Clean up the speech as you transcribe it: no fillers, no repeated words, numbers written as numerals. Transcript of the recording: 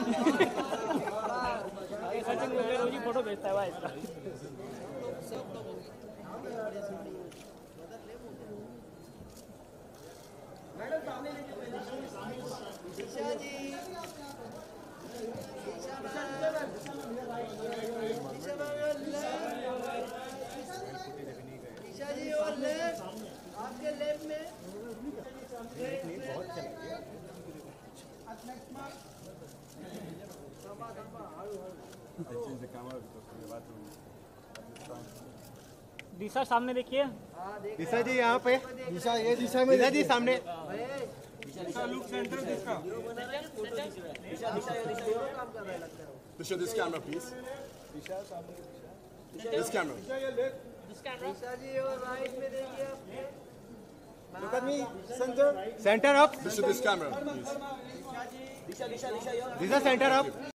सचिन रोज ही photo भेजता है भाई इसका। मैडम सामने दिशा जी, दिशा जी और लेफ्ट, आपके लेफ्ट में बहुत चला गया। दिशा सामने देखिए। दिशा जी यहाँ पे, दिशा ये दिशा में, दिशा जी सामने। Disha, this camera, please. This camera. दिशा जी और राइट में देखिए आपने। Look at me, center. Center up. Disha, this camera, please. Disha center up.